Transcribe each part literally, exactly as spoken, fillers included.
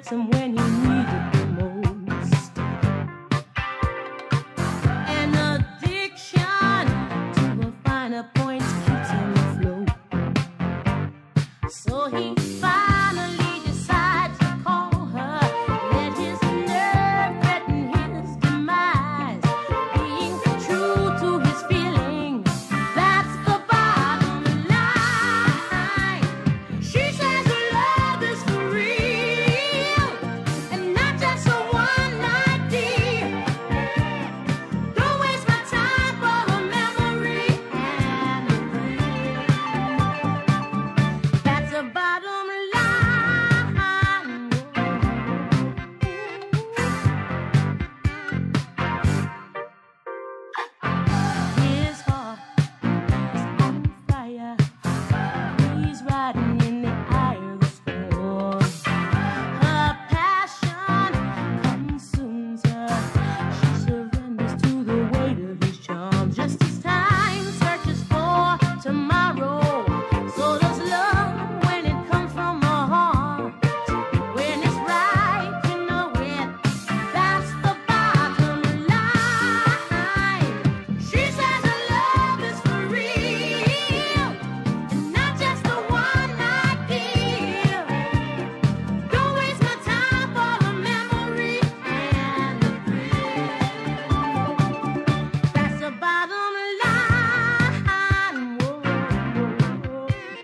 him when he needed the most. An addiction to a finer point keeps him afloat. So he finally decides to call her, let his nerve threaten his demise. Being true to his feelings, that's the bottom line. She says her love is for real and not just a one-night deal. Don't waste my time for a memory and a thrill. That's the bottom line. His heart is on fire. He's riding in the eye of the storm. Her passion consumes her. She surrenders to the weight of his charms. Just as time searches for tomorrow, so does love when it comes from a heart. When it's right, you know it. That's the bottom line. She says her love is for real and not just a one-night deal. Don't waste my time for a memory and a thrill. That's the bottom line. Whoa, whoa, whoa.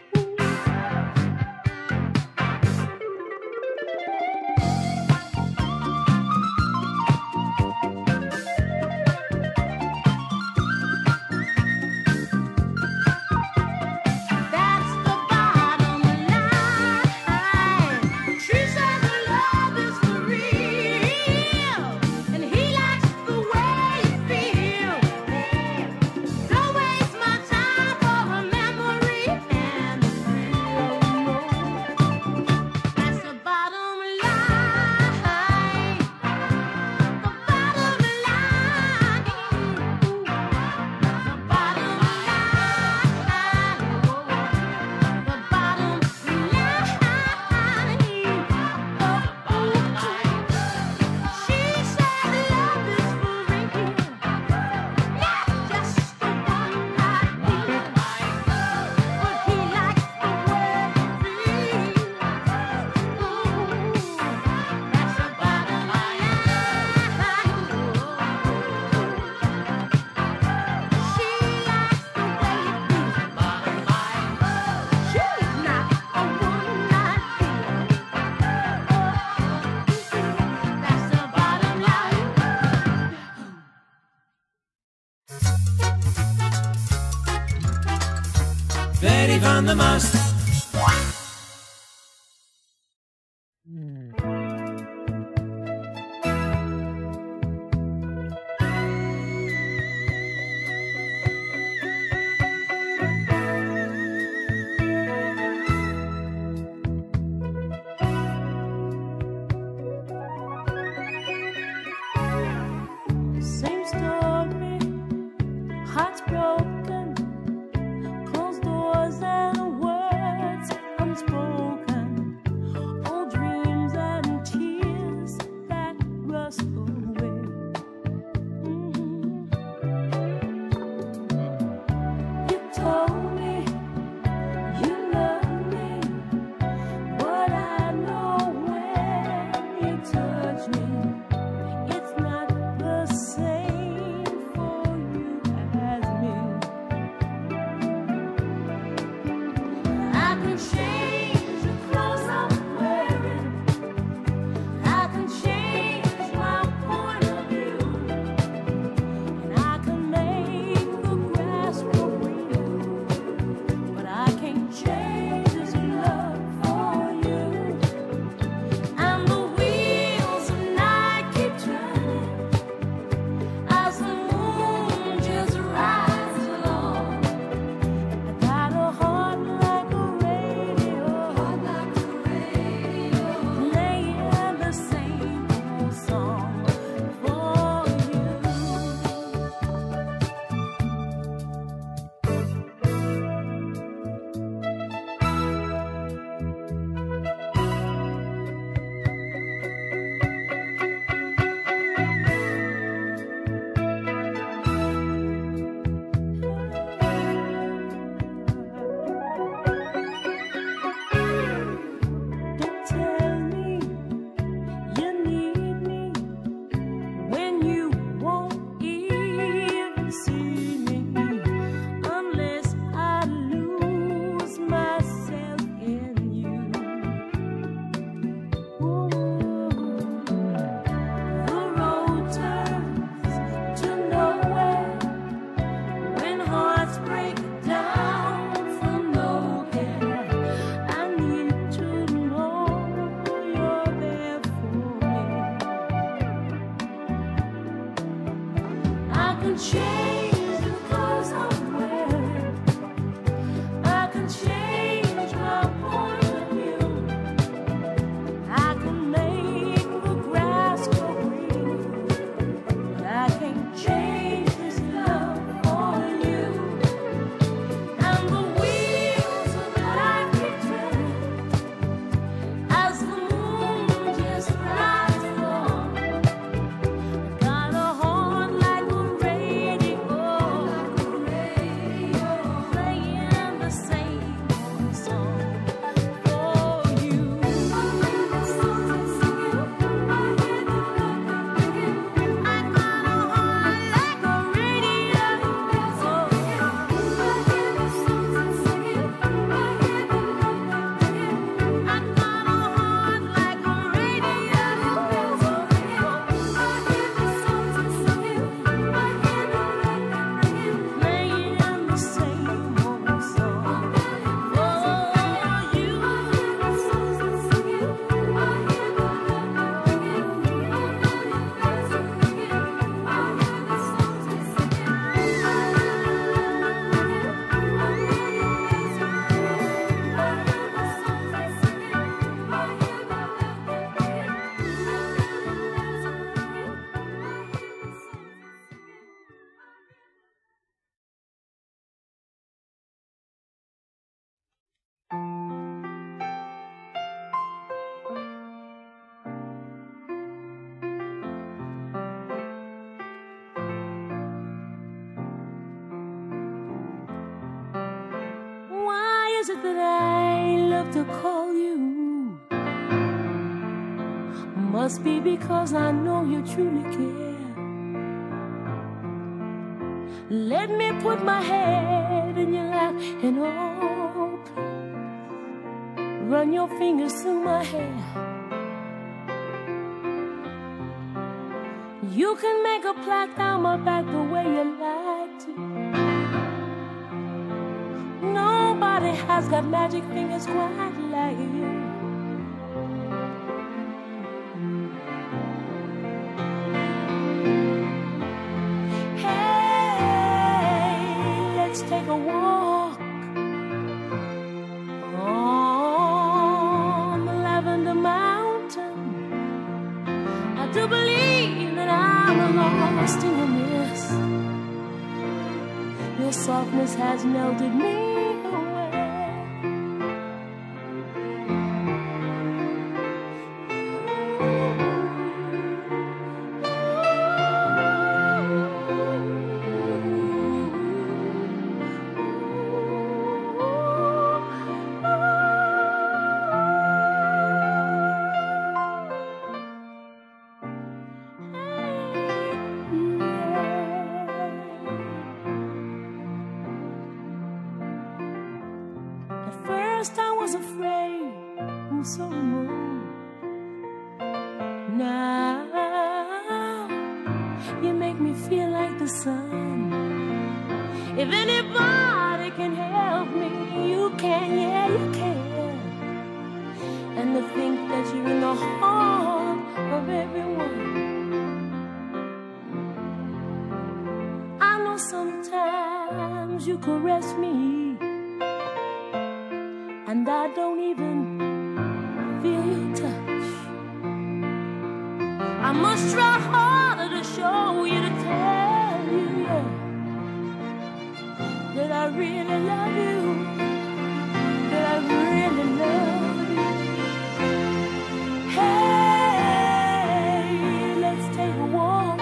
That's the bottom line. She says her love is for real, and he likes the way you feel. Don't waste my time for a memory and a thrill. That's the bottom line. The bottom line. The bottom line. The bottom line. She said love is for real, not just a one-night deal. But he likes the way you feel. That's the bottom line. She likes the way you feel. She's not a one-night deal. That's the bottom line. Betty van der Mast. Same story, hearts broken, closed doors and words unspoken, old dreams can change the clothes I'm wearing. I can change my point of view. I can make the grass grow green, but I can't change this love for you. And the wheels of life keep turning as the moon just rises on. Got a heart like a radio, playing the same old song for you. I got a heart like a radio. I got a heart like a radio, playing the same old song for you. Why is it that I love to call you? Must be because I know you truly care. Let me put my head in your lap and oh, please, run your fingers through my hair. You can make a plaque down my back the way you like to. Nobody has got magic fingers quite like you. Hey, let's take a walk on the Lavender Mountain. I do believe that I'm lost in the mist. Your softness has melted me away. At first I was afraid, I'm so removed. Now you make me feel like the sun. If anybody can help me, you can, yeah, you can. And to think that you're in the heart of everyone. I know sometimes you caress me, and I don't even feel your touch. I must try harder to show you, to tell you, yeah, that I really love you, that I really love you. Hey, let's take a walk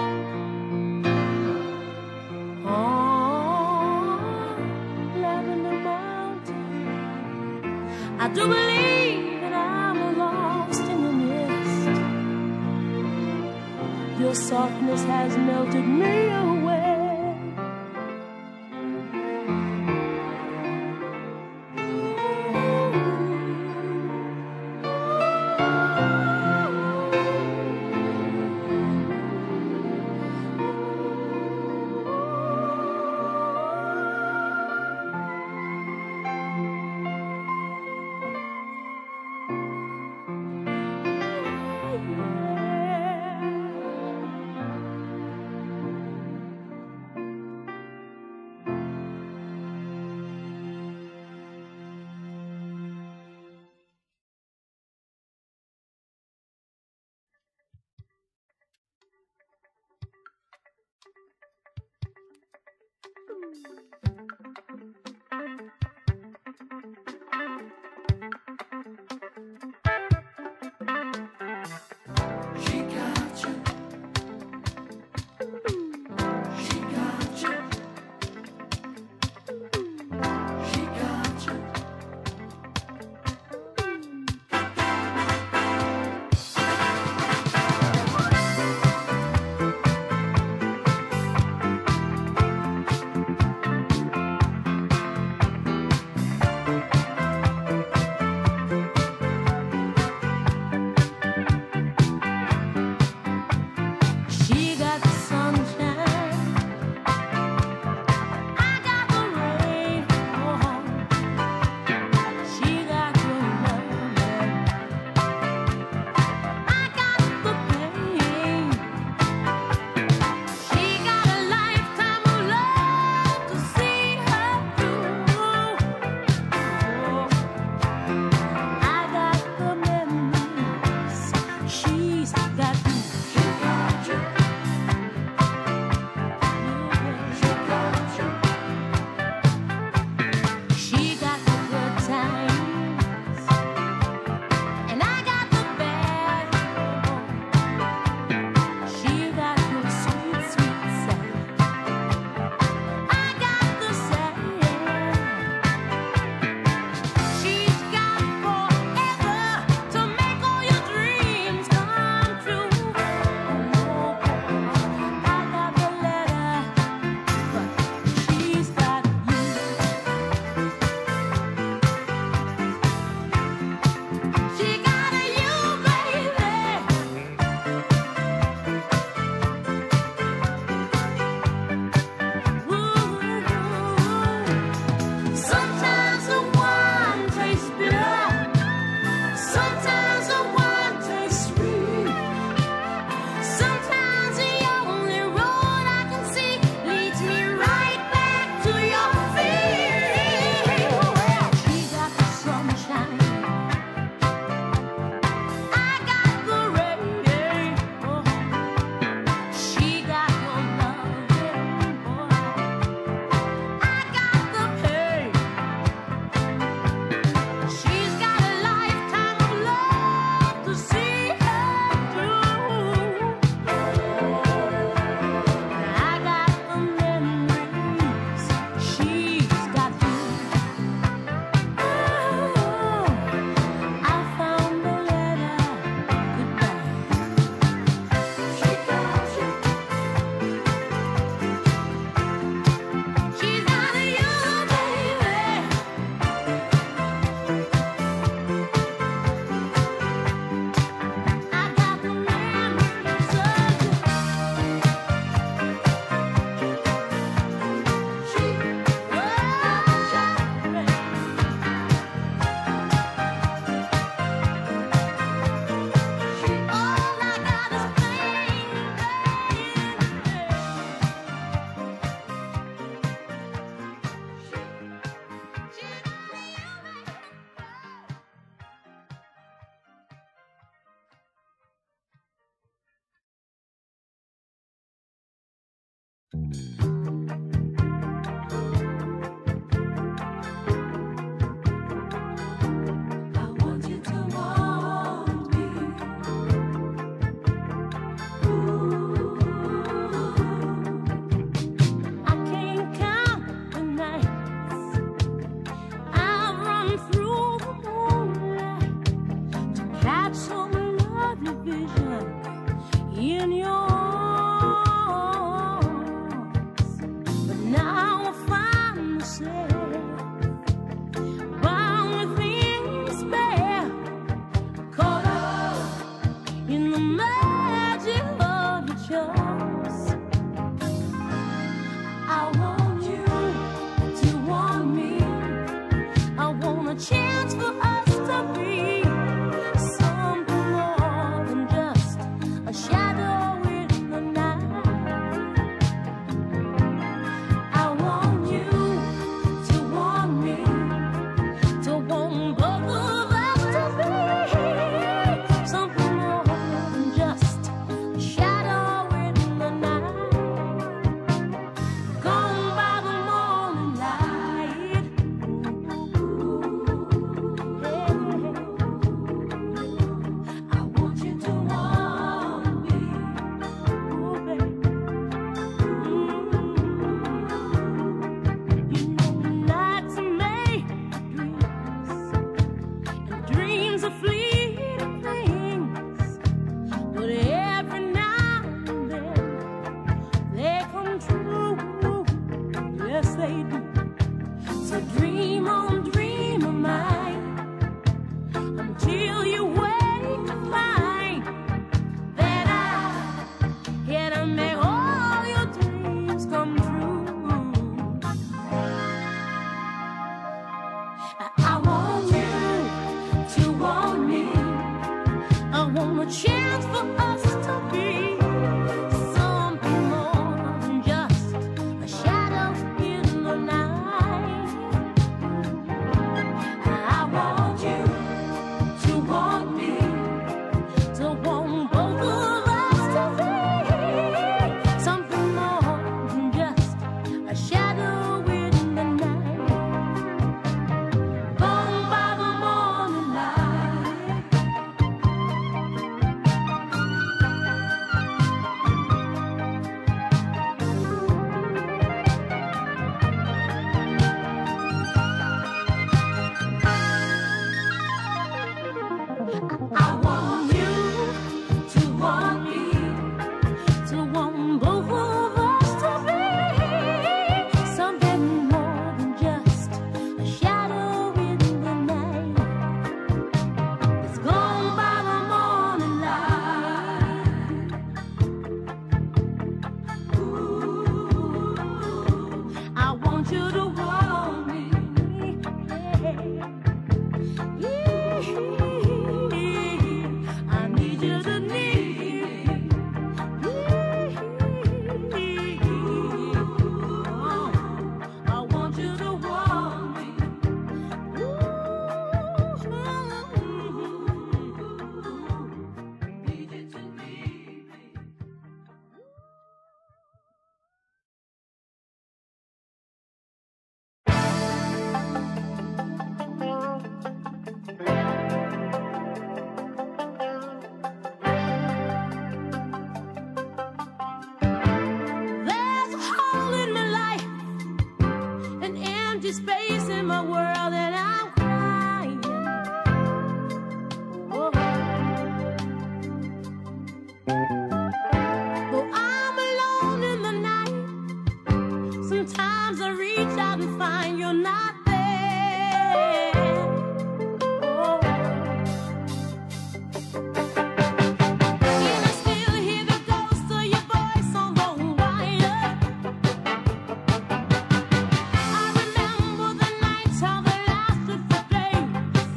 on Lavender Mountain. I do believe that I'm lost in the mist. Your softness has melted me away. Shadow in Though I'm alone in the night, sometimes I reach out and find you're not there. Oh. And I still hear the ghost of your voice on the wire. I remember the nights, how they lasted for days.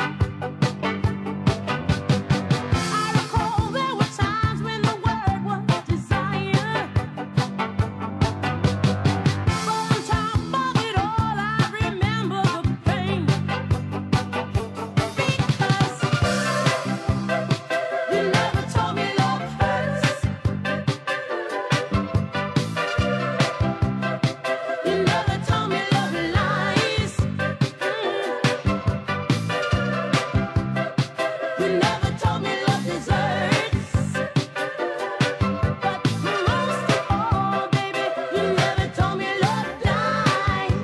I recall there were times when the word was desire. But on top of it all, I remember the pain. Because you never told me love hurts. You never told me love lies. Mm. You never told me love deserts. But most of all, baby, you never told me love dies.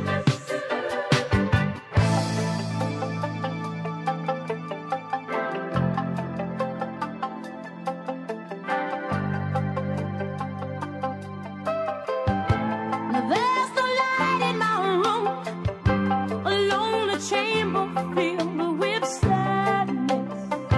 Now there's no light in my room, a lonely chamber filled with sadness.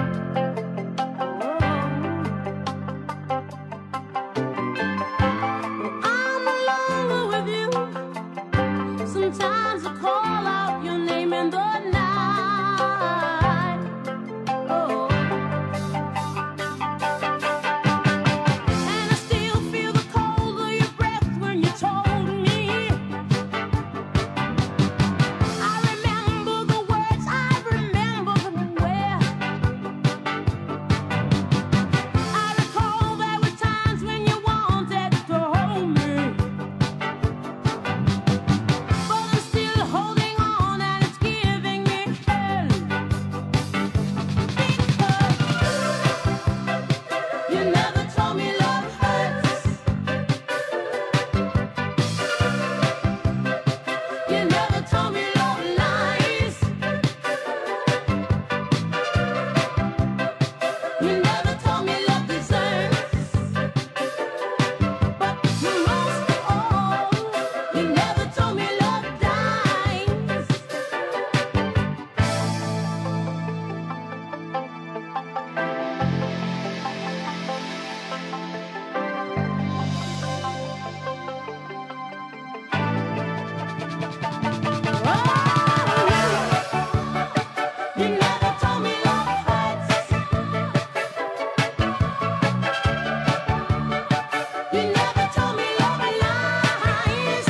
Well, I'm alone with you. Sometimes I call out your name in the night. Oh. And I still feel the cold of your breath when you told me. I remember the words, I remember them well. I recall there were times when you wanted to hold me. But I'm still holding on and it's giving me hell. Because you never told me love hurts. You never told me love lies. You never told me love deserts. But most of all, you never told me love dies. You never told me love hurts. You never told me love lies.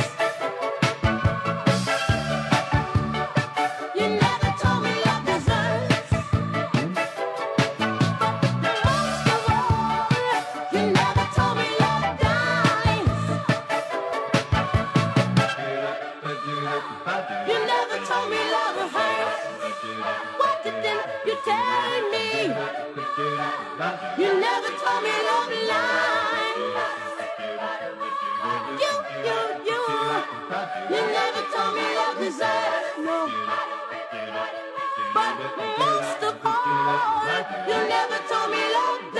You never told me love deserts. But most of all, you never told me love dies. You never told me love hurts. What didn't you tell me? You never told me love lies. You, you, you. You never told me love deserts. No. But most of all, you never told me love